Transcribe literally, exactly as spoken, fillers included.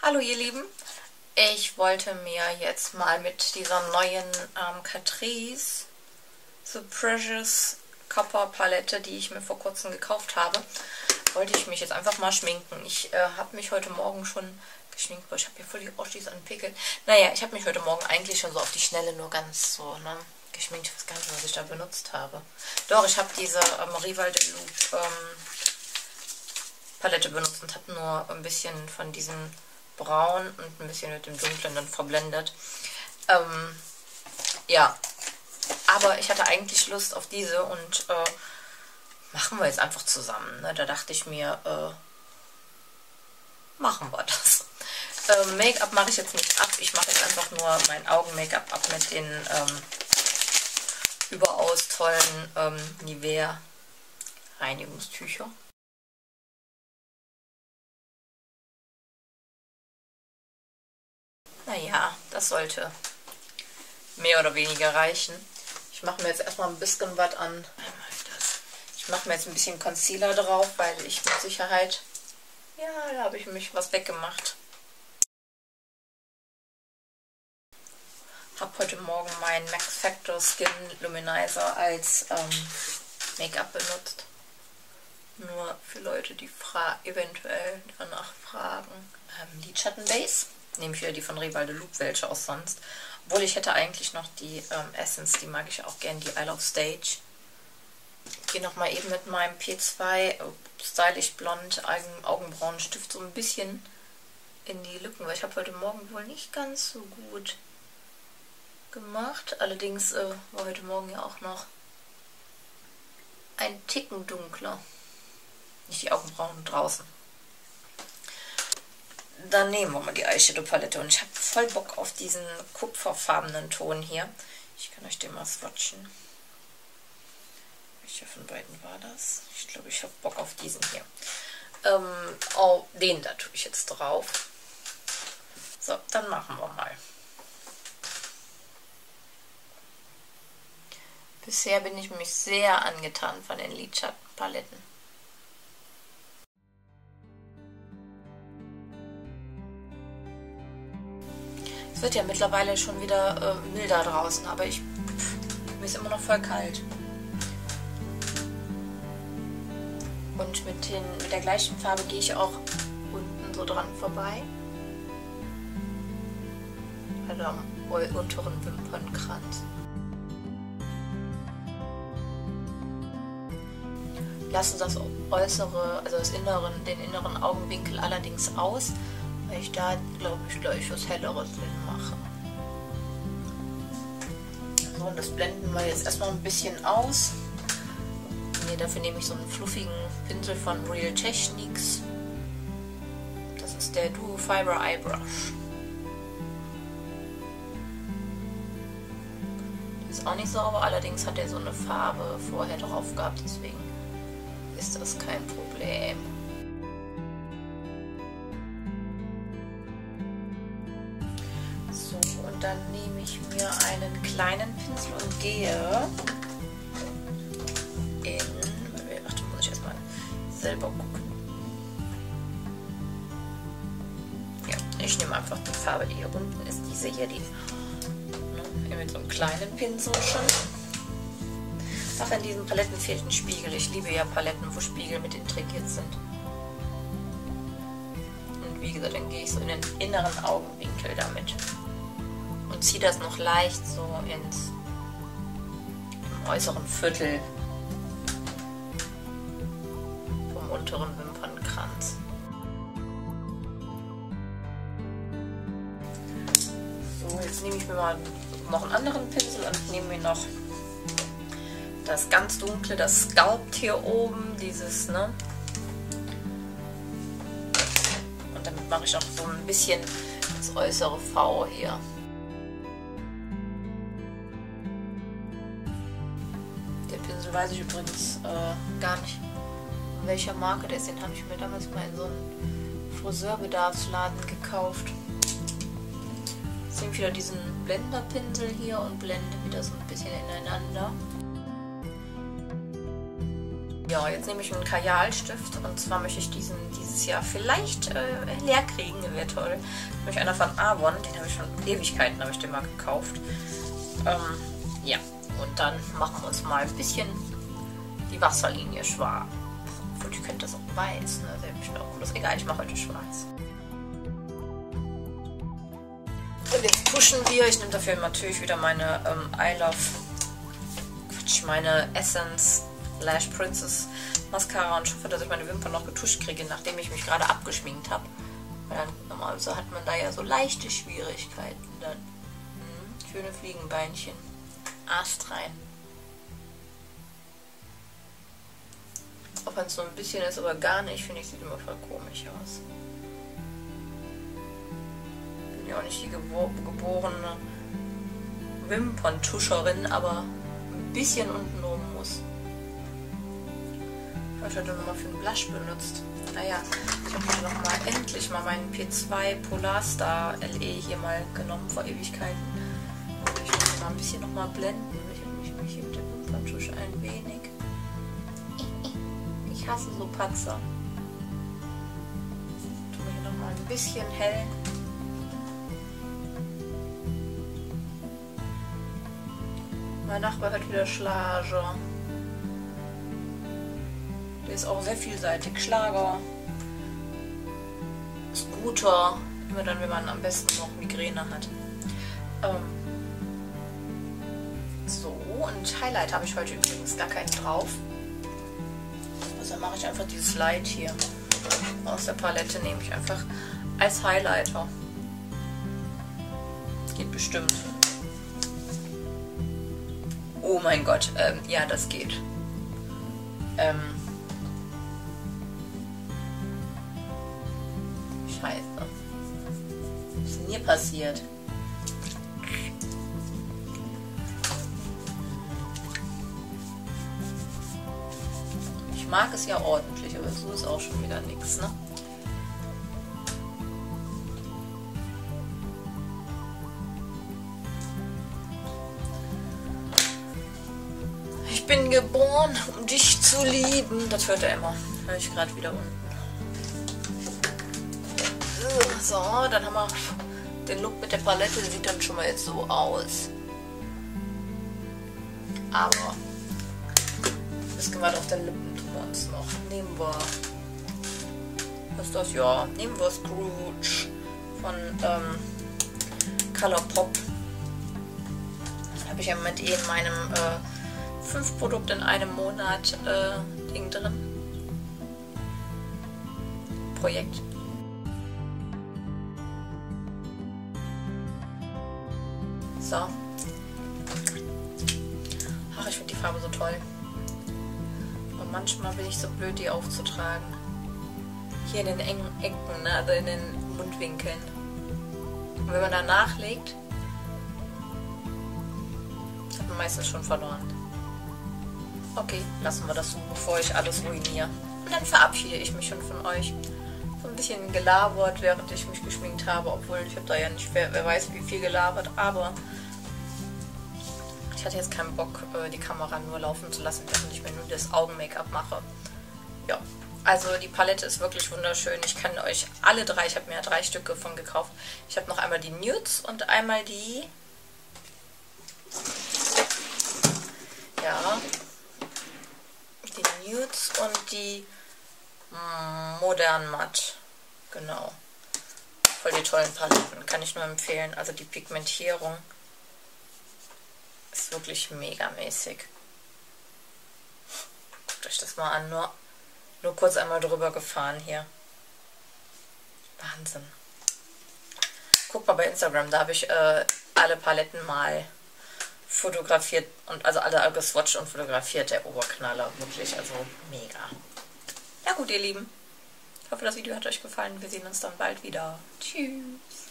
Hallo ihr Lieben, ich wollte mir jetzt mal mit dieser neuen ähm, Catrice The Precious Copper Palette, die ich mir vor kurzem gekauft habe, wollte ich mich jetzt einfach mal schminken. Ich äh, habe mich heute Morgen schon geschminkt, boah, ich habe hier voll die Oschis an Pickel. Naja, ich habe mich heute Morgen eigentlich schon so auf die Schnelle nur ganz so, ne, geschminkt. Ich weiß gar nicht, was ich da benutzt habe. Doch, ich habe diese ähm, Rival de Loop ähm, Palette benutzt und habe nur ein bisschen von diesem Braun und ein bisschen mit dem Dunklen dann verblendet. Ähm, ja, aber ich hatte eigentlich Lust auf diese und äh, machen wir jetzt einfach zusammen. Ne? Da dachte ich mir, äh, machen wir das. Äh, Make-up mache ich jetzt nicht ab. Ich mache jetzt einfach nur mein Augen-Make-up ab mit den ähm, überaus tollen ähm, Nivea Reinigungstücher. Naja, das sollte mehr oder weniger reichen. Ich mache mir jetzt erstmal ein bisschen was an. Ich mache mir jetzt ein bisschen Concealer drauf, weil ich mit Sicherheit, ja, da habe ich mich was weggemacht. Habe heute Morgen meinen Max Factor Skin Luminizer als ähm, Make-up benutzt. Nur für Leute, die fra eventuell danach fragen. Ähm, Lidschattenbase. Nehme ich wieder die von Rival de Loop, welche auch sonst. Obwohl ich hätte eigentlich noch die ähm, Essence, die mag ich auch gern, die Isle of Stage. Ich gehe nochmal eben mit meinem P zwei äh, Stylish Blond Augen Augenbrauenstift so ein bisschen in die Lücken, weil ich habe heute Morgen wohl nicht ganz so gut gemacht. Allerdings äh, war heute Morgen ja auch noch ein Ticken dunkler. Nicht die Augenbrauen draußen. Dann nehmen wir mal die Eyeshadow Palette und ich habe voll Bock auf diesen kupferfarbenen Ton hier. Ich kann euch den mal swatchen. Welcher von beiden war das? Ich glaube, ich habe Bock auf diesen hier. Ähm, oh, den da tue ich jetzt drauf. So, dann machen wir mal. Bisher bin ich mich sehr angetan von den Lidschattenpaletten. Es wird ja mittlerweile schon wieder äh, milder draußen, aber ich, pff, mir ist immer noch voll kalt. Und mit, den, mit der gleichen Farbe gehe ich auch unten so dran vorbei. Also am unteren Wimpernkranz. Lasse das äußere, also das inneren, den inneren Augenwinkel allerdings aus, weil ich da, glaube ich, gleich was Helleres drin mache. So, und das blenden wir jetzt erstmal ein bisschen aus. Nee, dafür nehme ich so einen fluffigen Pinsel von Real Techniques. Das ist der Duo Fiber Eyebrush. Der ist auch nicht sauber, allerdings hat er so eine Farbe vorher drauf gehabt, deswegen ist das kein Problem. So, und dann nehme ich mir einen kleinen Pinsel und gehe in, ach, da muss ich erstmal selber gucken. Ja, ich nehme einfach die Farbe, die hier unten ist, diese hier, die, ne, mit so einem kleinen Pinsel schon. Ach, in diesen Paletten fehlt ein Spiegel. Ich liebe ja Paletten, wo Spiegel mit integriert sind. Und wie gesagt, dann gehe ich so in den inneren Augenwinkel damit. Und ziehe das noch leicht so ins im äußeren Viertel vom unteren Wimpernkranz. So, jetzt nehme ich mir mal noch einen anderen Pinsel und nehme mir noch das ganz dunkle, das Sculpt hier oben, dieses, ne? Und damit mache ich auch so ein bisschen das äußere V hier. Der Pinsel weiß ich übrigens äh, gar nicht, in welcher Marke der ist. Den habe ich mir damals mal in so einem Friseurbedarfsladen gekauft. Jetzt nehme ich wieder diesen Blenderpinsel hier und blende wieder so ein bisschen ineinander. Ja, jetzt nehme ich einen Kajalstift und zwar möchte ich diesen dieses Jahr vielleicht äh, leer kriegen, wäre toll. Nämlich einer von Avon, den habe ich schon Ewigkeiten, habe ich den mal gekauft. Ähm, ja, und dann machen wir uns mal ein bisschen die Wasserlinie schwarz. Und ich könnte das auch weiß, ne? Das wäre bestimmt auch cool. Egal, ich mache heute schwarz. Und jetzt tuschen wir. Ich nehme dafür natürlich wieder meine ähm, I Love, Quatsch, meine Essence Lash Princess Mascara und hoffe, dass ich meine Wimpern noch getuscht kriege, nachdem ich mich gerade abgeschminkt habe. Weil dann normalerweise hat man da ja so leichte Schwierigkeiten dann. Hm, schöne Fliegenbeinchen. Ast rein. Auch wenn es so ein bisschen ist, aber gar nicht, finde ich, sieht immer voll komisch aus. Bin ja auch nicht die gebo geborene Wimperntuscherin, aber ein bisschen unten rum muss. Ich habe heute nochmal für einen Blush benutzt. Naja, ich habe heute nochmal endlich mal meinen P zwei Polarstar L E hier mal genommen vor Ewigkeiten. Und ich muss mal ein bisschen nochmal blenden. Ich habe mich nämlich hier mit der Wimperntusche ein wenig. Ich hasse so Patzer. Tun wir hier nochmal ein bisschen hell. Mein Nachbar hat wieder Schlager. Der ist auch sehr vielseitig. Schlager, Scooter, immer dann, wenn man am besten noch Migräne hat. Ähm so, und Highlight habe ich heute übrigens gar keinen drauf. Also mache ich einfach dieses Light hier aus der Palette, nehme ich einfach als Highlighter. Geht bestimmt. Oh mein Gott, ähm, ja, das geht. Ähm, Scheiße. Was ist denn hier passiert? Ich mag es ja ordentlich, aber so ist auch schon wieder nichts, ne? Ich bin geboren, um dich zu lieben. Das hört er immer. Höre ich gerade wieder unten. So, dann haben wir den Look mit der Palette. Der sieht dann schon mal jetzt so aus. Aber ein bisschen was auf den Lippen tun wir uns noch. Nehmen wir. Was ist das? Ja, nehmen wir Scrooge von ähm, Colourpop. Habe ich ja mit eh in meinem äh, fünf Produkte in einem Monat äh, Ding drin. Projekt. So. Ach, ich finde die Farbe so toll. Und manchmal bin ich so blöd, die aufzutragen. Hier in den engen Ecken, ne? Also in den Mundwinkeln. Und wenn man da nachlegt, hat man meistens schon verloren. Okay, lassen wir das so, bevor ich alles ruiniere. Und dann verabschiede ich mich schon von euch. So ein bisschen gelabert, während ich mich geschminkt habe, obwohl ich habe da ja nicht, wer, wer weiß wie viel gelabert, aber ich hatte jetzt keinen Bock, die Kamera nur laufen zu lassen, während ich mir nur das Augen-Make-up mache. Ja, also die Palette ist wirklich wunderschön. Ich kann euch alle drei, ich habe mir ja drei Stücke von gekauft. Ich habe noch einmal die Nudes und einmal die, ja, die Nudes und die Modern Matt. Genau. Voll die tollen Paletten, kann ich nur empfehlen. Also die Pigmentierung ist wirklich megamäßig. Guckt euch das mal an, nur, nur kurz einmal drüber gefahren hier. Wahnsinn. Guckt mal bei Instagram, da habe ich äh, alle Paletten mal fotografiert und also alle geswatcht und fotografiert, der Oberknaller. Wirklich, also mega. Ja gut, ihr Lieben. Ich hoffe, das Video hat euch gefallen. Wir sehen uns dann bald wieder. Tschüss.